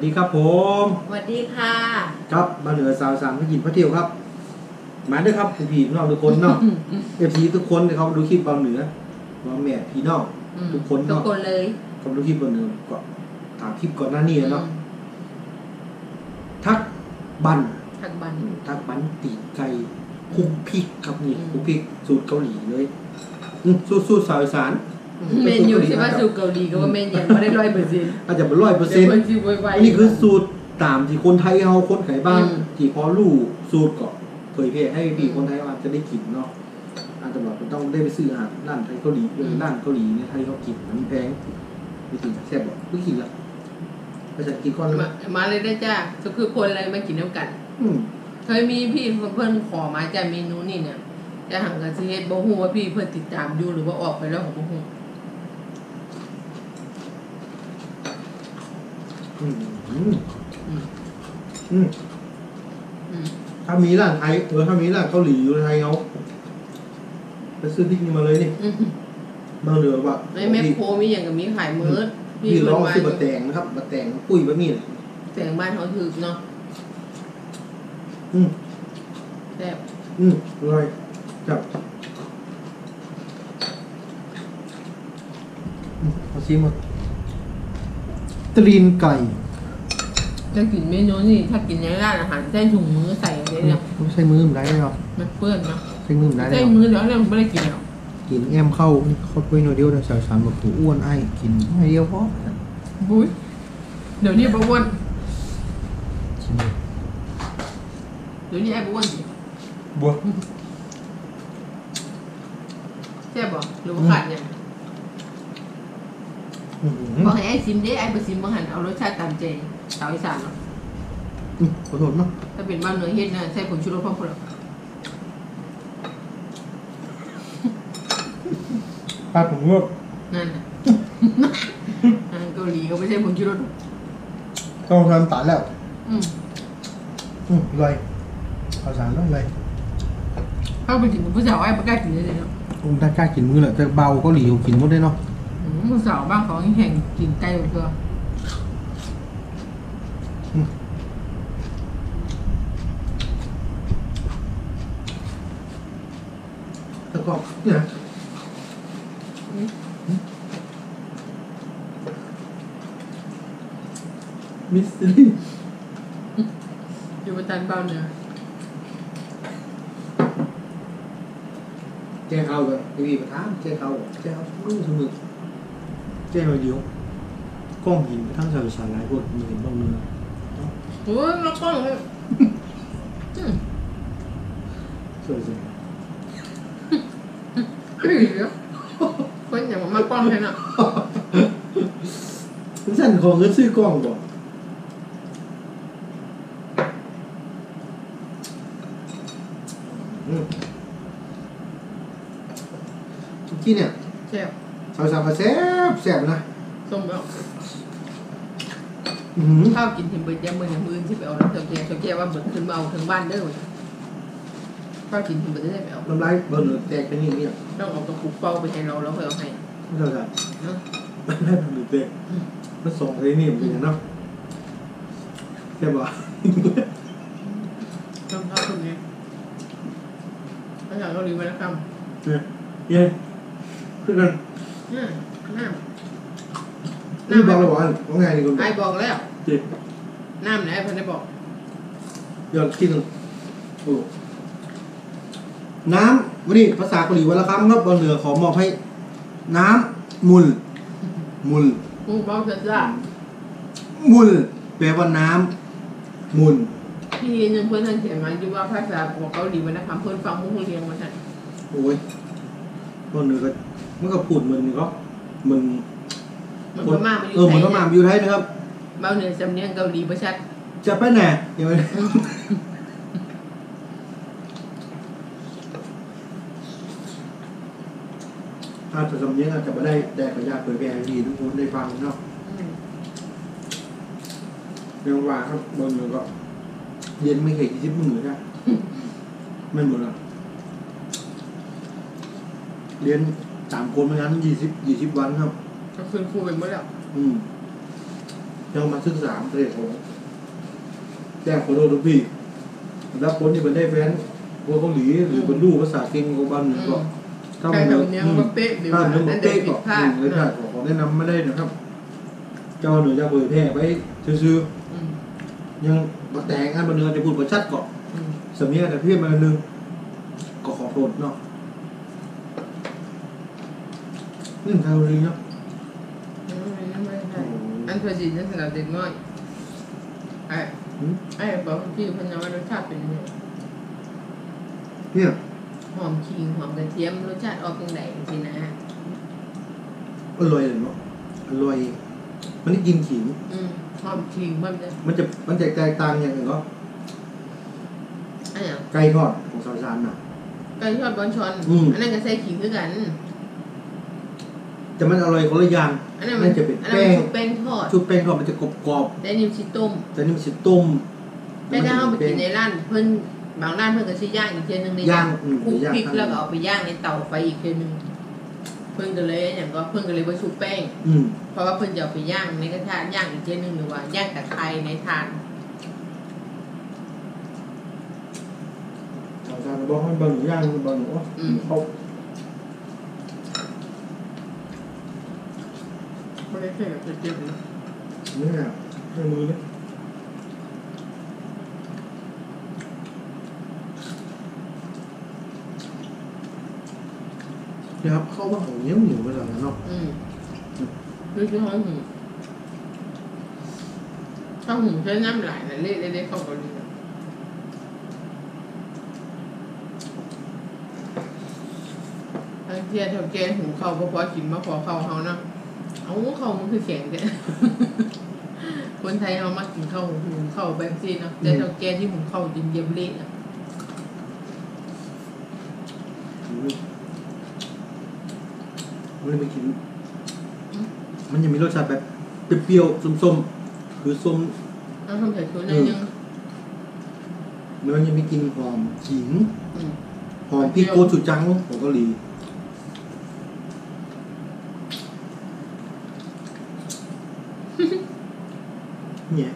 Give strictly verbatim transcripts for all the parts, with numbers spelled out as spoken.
ดีครับผมสวัสดีค่ะครับมาเหนือสาวสามพกินพระเที่ยวครับมาด้วยครับพี่น้องทุกคนเนาะเอฟซีทุกคนที่เขาดูคลิปเบาเหนือว่าแม่พี่น้องทุกคนทุกเนาะคนเลยเขาดูคลิปเบาเหนือก็ถามคลิปก่อนหน้านี้เนาะทักบันทักบันทักบันตีไก่คุกพริกครับนี่คุกพริกสูตรเกาหลีเลยสูตรสูตรสาวอีสานเมนยูใช่ไหมสูตรเกาหลีก็ว่าเมนยังไม่ได้ร้อยเปอร์เซ็นต์อาจจะเป็นร้อยเปอร์เซ็นต์อันนี้คือสูตรตามที่คนไทยเขาคนไขบ้านที่พอรู้สูตรก็เผยแพร่ให้พี่คนไทยอาจจะได้กินเนาะอาจจะแบบต้องได้ไปซื้ออาหารร้านไทยเกาหลีเออร้านเกาหลีเนี่ยไทยเขากินมันแพงไม่กินแซ่บบอกไม่กินละไปใส่กินก้อนเลยมาเลยได้จ้าก็คือคนอะไรมากินน้ำกันเคยมีพี่เพื่อนขอมาจากเมนูนี่เนี่ยจะหังกับซีเฮดบ่ฮู้ว่าพี่เพื่อนติดตามอยู่หรือว่าออกไปแล้วของบ่ฮู้อืมอืมอืมถ้ามีร้านไทยเออถ้ามีร้านเกาหลีอยู่ไทยเขาไปซื้อพริกนี่มาเลยนี่มาเหลือว่าในแม่โคมีอย่างกับมีขายมื้อพี่ลองซื้อบะแตงนะครับบะแตงปุ้ยบะหมี่แตงบ้านเขาถือเนาะอืมแซ่บอืมอร่อยจับเอาชิมหมดตรีนไก่จะกินเมนูนี่ถ้ากินในร้านอาหารใส่ถุงมือใส่อะไรเนี่ยไม่ใช่มือมันได้หรอมันเปื้อนเนาะใช้มือมันได้ใช้มือเดี๋ยวเราไม่ได้กินหรอกกินแอมเข้าเขาไปหน่อยเดียวแต่สาวสารแบบผูอ้วนไอ้กินหน่อยเดียวพอบุ้ยเดี๋ยวนี้บ้วนเดี๋ยวนี้ไอ้บ้วนสิบัวแซ่บบ่หรือว่าขาดยังบอกให้ไอ้ซิมดิไอ้ไปซิมบางหันเอารสชาติตามใจสาวอีสานเนาะขอโทษเนาะถ้าเป็นบ้านเนื้อเฮ็ดนะใส่ผงชูรสเพิ่มเพิ่มป้าผมเลือกนั่นน่ะเกาหลีก็ไม่ใช่ผงชูรสต้องทำตาแล้วอืมอืมเลยข้าวสารแล้วเลยเข้าไปกินผู้สาวไอ้ไม่กล้ากินเลยเนาะผมได้กล้ากินมือแหละแต่เบาเกาหลีเขากินหมดได้เนาะผู้สาวบ้านเขาแห่งกินไก่หมดเลยแต่ก็เนี่ยมิสซิลี่อยู่บนตันเบาเนื้อแจ้งเอาเลยทีวีประทับแจ้งเอาแจ้งเอามือสมือแจ้งเอาเดียวกล้องหินทั้งสาวสารหลายคนมีเห็นบ้างเนื้อโอ้ยแล้วกล้องเลยสวยสวยเฮ้ยเดี๋ยวคนอย่างมากล้องเลยนะฉันขอเงินซื้อกล้องก่อนที่เนี่ยแซ่บสาวสาวก็แซ่บแซ่บนะส้มแบบข้าวกินถิ่นเบิร์ดยำมืออย่างมือที่ไปเอาแล้วเจ้าแก่เจ้าแก่ว่าเบิร์ดขึ้นมาเอาถึงบ้านเด้อข้าวกินถิ่นเบิร์ดได้ไปเอาน้ำลายเบิร์ดแตกไปนี่เนี่ยต้องเอาตะคุบเป้าไปให้เราแล้วค่อยเอาให้ไม่ใช่ใช่ไม่ได้เบิร์ดแตกมันส่งไปนี่เหมือนกันเนาะแค่ว่าต้องเข้าตรงนี้ถ้าอยากเราดีไว้แล้วกันเนี่ยเย้ขึ้นกันน้ำน้ำนี่บอกแล้วว่าว่าไงนี่คุณไอ้บอกแล้วจีน้ำไหนเพิ่นได้บอกเดี๋ยวคิดหนึ่งโอ้น้ำวันนี้ภาษาเกาหลีวันละคำครับบนเหนือขอมอบให้น้ำมุลมุลมุลบอกจะจ้ามุลแปลว่าน้ำมุลพี่ยังเพื่อนท่านเขียนมาอยู่ว่าภาษาของเกาหลีวันละคำเพื่อนฟังมุ้งเรียงมาท่านโอ้ยบนเหนือก็มันก็พูดเหมือนก็มันมันก็มาเออมันก็มาอยู่ไทยนะครับเบาเหนือสำเนียงเกาหลีประชัดจะไปไหนเดี๋ยวอาจจะสำเนียงอาจจะไม่ได้แดกกระยาเผยแพร่ดีทุกคนได้ฟังเนาะเรื่องว่าครับบนเหนือก็เย็นไม่เคยคิดมือใช่ไม่หมดหรอกเรียนสามคนไม่งั้นยี่สิบยี่สิบวันครับก็คืนครูไปเมื่อแล้วอืมยังมาศึกษาประเทศของแจ้งคนโดนพี่แล้วคนที่เป็นได้แฟนคนเกาหลีหรือเป็นลูกภาษาเก่งของบ้านหนึ่งก็ถ้ามันถ้าเป๊ะหรือว่าอันเป๊ะก็เลยได้ขอแนะนำไม่ได้นะครับเจ้าหนูจะเผยแพร่ไว้ซื่อๆยังมาแต่งงานบันเทิงจะพูดประชัดเกาะสมัยแต่พี่มาหนึ่งก็ขอโทษเนาะนี่ทางเรียนเนาะอันเพื่อจีนนั่นสำหรับเด็กน้อยไอ้ไอ้บอกพี่พันธุ์ว่ารสชาติเป็นยังไงเนี่ยหอมขิงหอมกระเทียมรสชาติออกยังไงสินะอร่อยเลยเนาะอร่อยมันได้กินขิงหอมขิงมันจะมันจะมันจะแตกต่างอย่างหนึ่งเนาะไก่ทอดของซาซานน่ะไก่ทอดบอนชอนอันนั้นก็ใส่ขิงด้วยกันจะมันอร่อยคนละอย่างอันนั้นมันจะเป็นแป้งชุบแป้งทอดชุบแป้งทอดมันจะกรอบๆแต่นี่มันชิต้มแต่นี่มันชิต้มแต่ถ้าเอาไปกินในร้านเพิ่นบางร้านเพิ่นก็สิย่างอีกเทีนึงในย่างคลุกพริกแล้วก็เอาไปย่างในเตาไฟอีกเทีนึงเพิ่นก็เลยอย่างก็เพิ่นก็เลยว่าชุบแป้งเพราะว่าเพิ่นจะเอาไปย่างในกระทะย่างอีกเทีนึงหรือว่าย่างตะไคร้ในถ่านซาซานบอกให้บางอย่างบางว่าเขาไม่ได้แค่แบบเจ็บๆนะนี่ไงให้มือเนี่ยนะครับเข้าว่าของเนี้ยเหนียวไปแล้วเนาะอืมคือคือห้องหูข้าวหูใช้น้ำไหลนะเละเละเข้ากันดีบางทีเท่าแกหูเข้าเพราะพอกินมาพอเข้าเขาเนาะเอาเข้ามันคือแข็งแกคนไทยเขามากินข้าวหูเข้าแบบซีเนาะแต่เท่าแกที่หูเข้าจริงเยี่ยมเละอะมันเลยไปกินมันยังมีรสชาติแบบเปรี้ยวๆส้มๆคือส้มเอาทำใส่ถุงหน่อยนึงมันยังมีกลิ่นหอมขิงหอมพริกโกจูจังของเกาหลีเนี่ย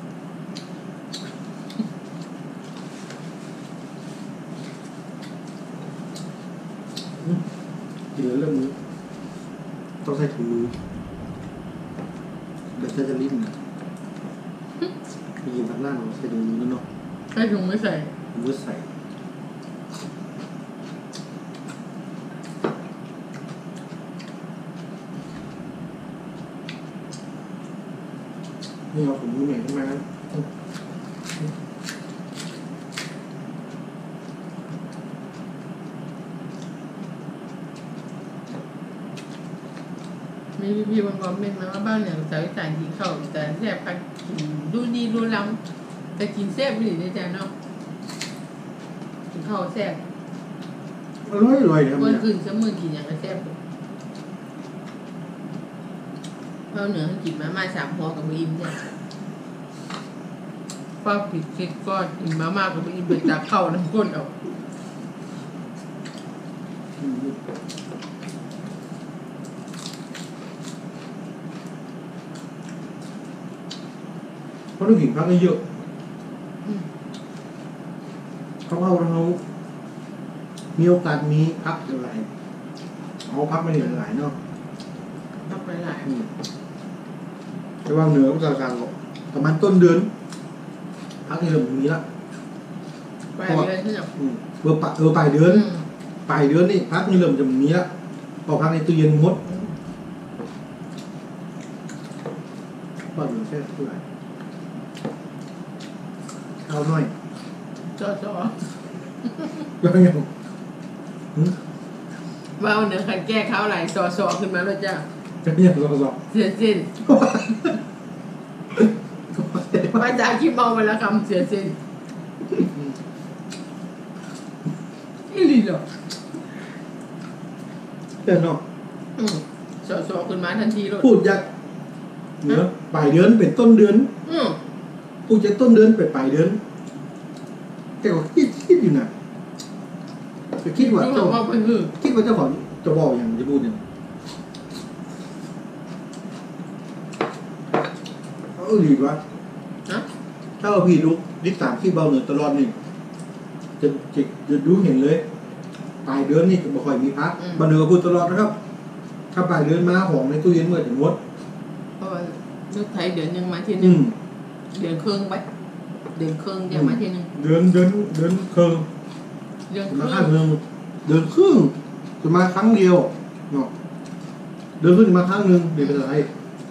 กินแล้วเริ่มมือต้องใส่ถุงมือเดี๋ยวจะลิ้นนะไปยินทางล่างใส่ถุงมือแล้วเนาะใส่ถุงมือใส่ถุงมือใส่นี่เอาถุงมือใหม่ขึ้นมามีพี่ๆบางคอมเมนต์มาว่าบ้านเนี่ยสาวอีสานกินข้าวแต่แซ่บกันดูดีดูล้ำแต่กินแซ่บไม่ได้จ้ะเนาะกินข้าวแซ่บอร่อยอร่อยนะคนอื่นจะมือกินอย่างแซ่บเพราะเหนือกินมาม่าสามหัวกับอิ่มจ้ะป้าผิดคิดก็กินมาม่ากับอิ่มเป็นจากข้าวน้ำก้นเอาเขาต้องกินพักเยอะเขาเอาเรามีโอกาสมีพักอะไรเอาพักไม่ได้หลายเนาะพักไปหลายจะวางเหนือก็จะกลางประมาณต้นเดือนพักเดือนมีละปลายเดือนใช่ไหมเออปลายเออปลายเดือนปลายเดือนนี่พักนี่เริ่มจะมีละพอพักในตู้เย็นหมดป้อนอยู่แค่เท่าไหร่เอาหน่อยจ่อจ่อแล้วยังว่าเอาเนื้อขันแก้ข้าวไหลซอซอขึ้นมาแล้วจ้ะจะเรียกซอซอเสียสิ้นมาจากขี้เมาไปแล้วคำเสียสิ้นนี่ดีเหรอเดินเนาะซอซอขึ้นมาทันทีเลยพูดจากเนื้อปลายเดือนเป็นต้นเดือนพูดจากต้นเดือนเป็นปลายเดือนแต่ก็คิดคิดอยู่นะจะคิดว่าเจ้าคิดว่าเจ้าของจะบอกอย่างจะพูดอย่างเออดีวะถ้าเราพี่ดูดิสามที่เบาเหนือตลอดนี่จะจะจะดูเห็นเลยปลายเดือนนี่บ่ค่อยมีพักเบาเหนือพูดตลอดนะครับถ้าปลายเดือนมาของในตู้เย็นเมื่อถึงหมดเพราะว่านึกไทยเดือนหนึ่งมาทีหนึ่งเดือนครึ่งไปเดือนครึ่งยังมาทีหนึ่งเดือนเดือนเดือนครึ่งเดือนครึ่งมาเดือนเดือนครึ่งจะมาครั้งเดียวเนาะเดือนครึ่งมาครั้งหนึ่งเดือนเป็นอะไร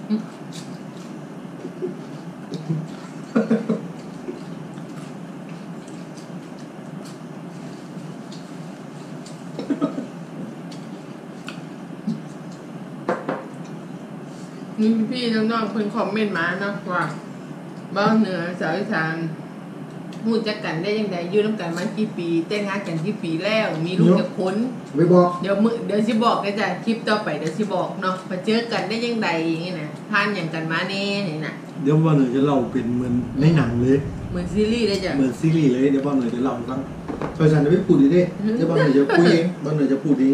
นี่พี่น้องๆเพิ่นคอมเมนต์มาเนาะว่าบ้านเหนือสาวอีสานพูดจักกันได้ยังไงอยู่น้ำกันมากี่ปีแต่งงานกันกี่ปีแล้วมีลูกจะพ้นไม่บอกเดี๋ยวมือเดี๋ยวสิบอกก็จะคลิปต่อไปเดี๋ยวสิบอกเนาะมาเจอกันได้ยังไงอย่างนี้นะผ่านอย่างกันมาเน่นี่นะเดี๋ยวว่าเหนือจะเล่าเป็นเหมือนในหนังเลยเหมือนซีรีส์เลยจ้ะเหมือนซีรีส์เลยเดี๋ยวว่าเหนือจะเล่าฟังเพราะฉะนั้นจะไม่พูดดีเด้เดี๋ยวว่าเหนือจะพูดเองว่าเหนือจะพูดเอง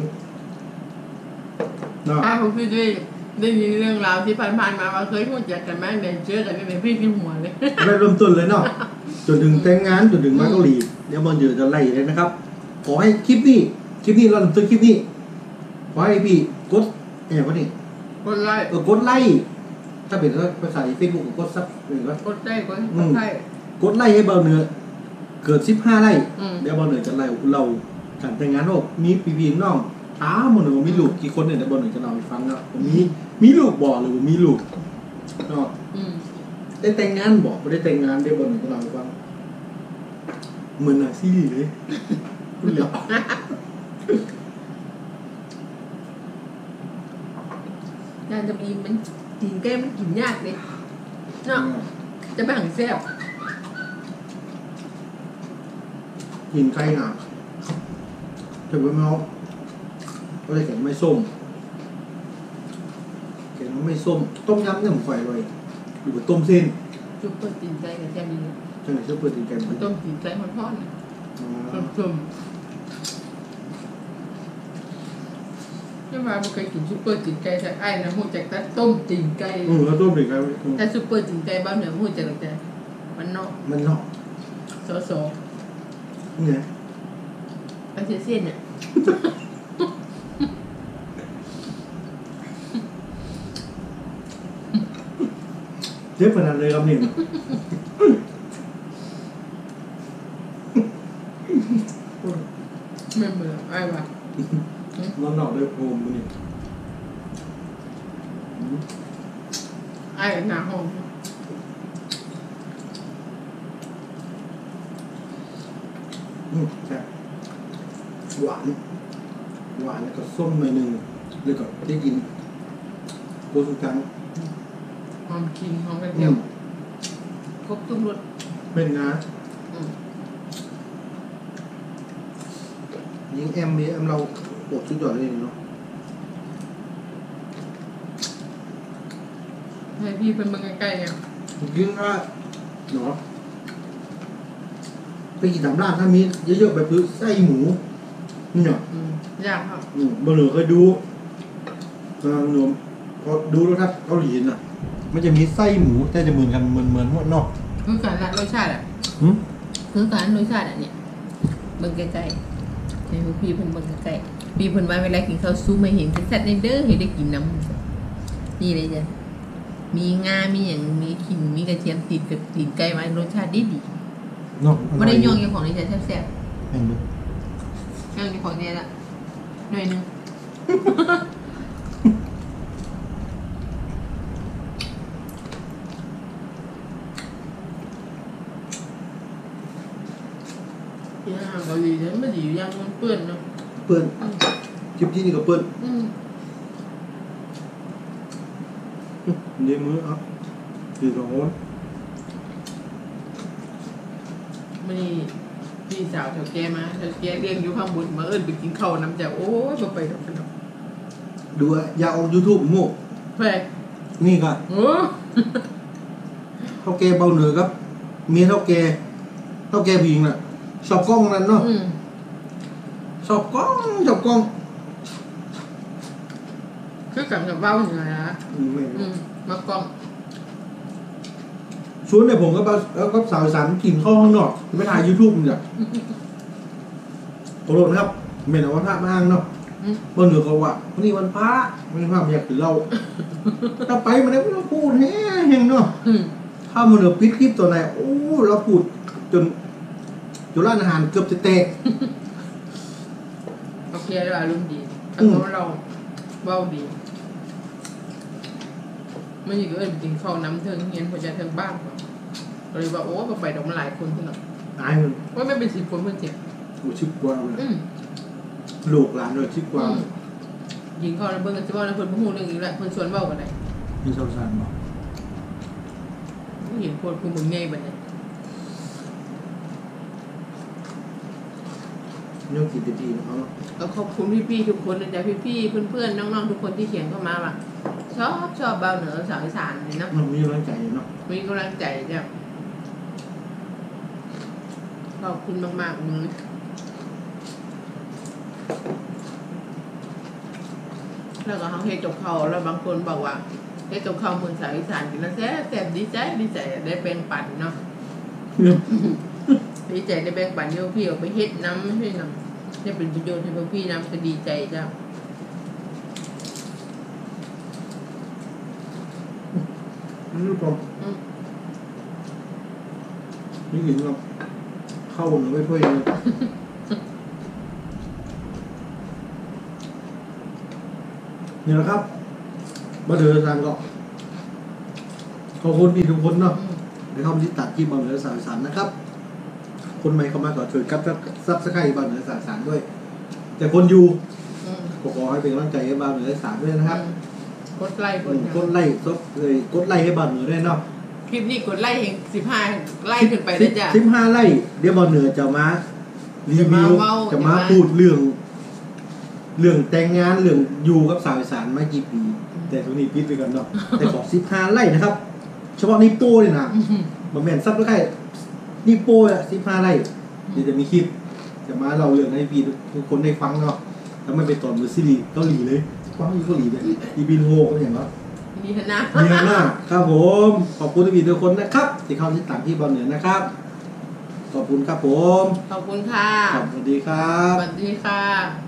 เนาะถ้าผมพี่ด้วยได้ยินเรื่องราวที่ผ่านๆมาว่าเคยพูดจักกันมาเดินเจอกันไม่เป็นพี่พี่หัวเลยได้เริ่มต้นเลยเนาะจนถึงแต่งงานจนถึงมาเกาหลีเดี๋ยวมันเดี๋ยวจะไล่เลยนะครับขอให้คลิปนี้คลิปนี้เราต้นคลิปนี้ขอให้พี่กดแอบวะนี่กดไลค์เออกดไลค์ถ้าเป็นภาษาเฟซบุ๊กกดซับหรือว่ากดไลค์กดไลค์กดไลค์ให้เบาเนื้อเกิดสิบห้าไลค์เดี๋ยวเบาเนื้อจะไล่เราการแต่งงานโอ้มีปีพีน้องอ้าวมันมีลูกกี่คนเนี่ยเดี๋ยวเบาเนื้อจะเล่าให้ฟังนะมีมีลูกบ่หรือว่ามีลูกเนาะได้แต่งงานบอกไม่ได้แต่งงานเดี๋ยวเบาเนื้อจะเล่าให้ฟังเหมือนหนังซีรีส์เลยคุณเหลียวการจะมีมันกินแก้มันกินยากเลยเนาะจะไปหังแซ่บกินไก่หนาถึงว่าน้องก็เลยแกงไม่ส้มแกงไม่ส้มต้มยำเนี่ยผมไฟเลยหรือว่าต้มเส้นซุปเปอร์ตีนไก่กับแซ่บดีใช่ไหมซุปเปอร์ตีนไก่ต้มตีนไก่ทอดๆส้มๆที่มาไม่เคยกินซุปเปอร์ตีนไก่แต่ไอ้นะหูจากแต่ต้มตีนไก่อืมแล้วต้มตีนไก่แต่ซุปเปอร์ตีนไก่บ้านเหนือหูจากแต่มันเนาะมันเนาะโซโซเนี่ยไอ้เส้นเนี่ยเจ็บขนาดเลยครับนี่ไม่เบื่อไอ้วะนอนหนอกด้วยโฮมนี่ไอ้หน้าห้องอืมใช่หวานหวานแล้วก็ส้มหน่อยหนึ่งแล้วก็ได้กินโคสุกังหอมขิงหอมกระเทียมครบทุกรสเป็นนะยิงแอมมีแอมเราปวดชุดหย่อนเลยเนาะให้พี่เป็นมึงใกล้ๆเนี่ยยิงว่าเนาะไปกินตามร้านถ้ามีเยอะๆแบบคือไส้หมูเนี่ยยากครับอืมบางหนูเคยดูบางหนูพอดูแล้วครับเกาหลีน่ะมันจะมีไส้หมูแต่จะเหมือนกันเหมือนเหมือนหมดนอกคือการรสชาติอ่ะคือการรสชาติอ่ะเนี่ยเบิ่งใกล้ๆให้พี่เพิ่นเบิ่งใกล้ๆพี่เพิ่นว่าเวลากินข้าวซุปไม่เห็นแซ่บๆเด้อให้ได้กินน้ำนี่เลยจ้ะมีงามีอย่างมีขิงมีกระเทียมติดกับตีนไก่มารสชาติดีดีเนาะไม่ได้ย่องอย่างของนี่จะแซ่บๆเห็นไหมย่องอย่างของนี่ละหน่อยนึงย่างเกาหลีเนี่ยไม่ดีย่างมันเปื้อนเนาะเปื้อนคลิปที่นี่ก็เปื้อนเดี๋ยวมืออ่ะตีร้อนมีพี่สาวเถาแก่มาเถาแก่เลี้ยงอยู่ข้างบนมาเอิ้นไปกินข้าวน้ำจะโอ้ยบ่ไปดอกกันดอกดูอ่ะอย่าออก YouTube โม่แพ้นี่ค่ะโอ้เท่าแก่เบาเหนือครับเมียเท่าแก่เท่าแก่ผู้หญิงน่ะชอบกล้องนั่นเนาะชอบกล้องชอบกล้องคือกันกับเบ้าเหนือนะมากล้องชวนเนี่ยผมก็แล้วก็สาวสารกินข้าวข้างนอกไปถ่ายยูทูบเนี่ยขอโทษนะครับเมนเอาว่าพระมาอ้างเนาะบนเหนือเขาว่าวันนี้วันพระไม่พระอยากถือเราถ้าไปมันได้ไม่ต้องพูดแห้งเนาะถ้ามันเหนือปิดคลิปตัวไหนโอ้เราพูดจนจนร้านอาหารเกือบจะแตกโอเคแล้วอารมณ์ดีเพราะเราเบาดีไม่ใช่ก็เออจริงเข้าน้ำเทิงเงี้ยพอจะเทิงบ้านก็เลยว่าโอ้ก็ไปดอกมาหลายคนที่หน่อยตายมันว่าไม่เป็นสิบคนเพื่อนเจ็บโอ้ชิบกว่าเลยลูกหลานเลยชิบกว่ายิงเข้าแล้วเบิ่งกันจะว่าแล้วเพิ่นพูดเรื่องอีกแล้วเพิ่นชวนเว้ากันได้มีสาวสารบอกเห็นโพดคือมึงง่ายบัดนี้เรื่องกินดีๆเขาก็ขอบคุณพี่ๆทุกคนนะจ๊ะพี่ๆเพื่อนๆน้องๆทุกคนที่เขียนเข้ามาว่าชอบชอบเบาเหนือสาวอีสานเลยนะมันมีกำลังใจเนาะมีกำลังใจจ้ะขอบคุณมากๆมึงแล้วก็เขาเฮ็ดจบเขาแล้วบางคนบอกว่าเฮ็ดจบเขาเมืองสาวอีสานกินแล้วแซ่บแซ่บดีใจดีใจได้แบ่งปันเนาะดีใจได้แบ่งปันโยพี่เอาไปเฮ็ดน้ำไม่ใช่น้ำได้เป็นประโยชน์ให้พวกพี่น้ำก็ดีใจจ้ะนี่ผมนี่เห็นเราเข้าหนูไม่ค่อยเลยนี่แหละครับมาเดินทางก็ขอบคุณพี่ทุกคนเนาะในคำที่ตัดที่บางเหนือสารสารนะครับคนใหม่เข้ามาก็ช่วยกับซับสไครต์บางเหนือสารสารด้วยแต่คนอยู่ก็ขอให้เป็นกำลังใจให้บางเหนือสารด้วยนะครับกดไลค์กดไลค์ซบเลยกดไลค์ให้บางเหนือด้วยเนาะคลิปนี้กดไลค์เองสิบห้าไลค์ขึ้นไปได้จ้ะสิบห้าไลค์เดี๋ยวบางเหนือจะมารีวิวจะมาพูดเรื่องเรื่องแต่งงานเรื่องอยู่กับสาวอีสานมากี่ปีแต่ตรงนี้ปิดไปกันเนาะแต่ขอสิบห้าไร่นะครับเฉพาะนิโป้เลยนะบะแม่นซับแล้วใครนิโป้อะสิบห้าไร่เดี๋ยวจะมีคลิปจะมาเราเรื่องให้พี่ทุกคนได้ฟังเนาะแล้วไม่ไปตอนมือซีรีส์เกาหลีเลยฟังเกาหลีเลยอีบินโฮก็อย่างว่าดีนะดีนะครับผมขอบคุณทุกทุกคนนะครับที่เข้าที่ต่างที่บอลเหนือนะครับขอบคุณครับผมขอบคุณค่ะสวัสดีครับสวัสดีค่ะ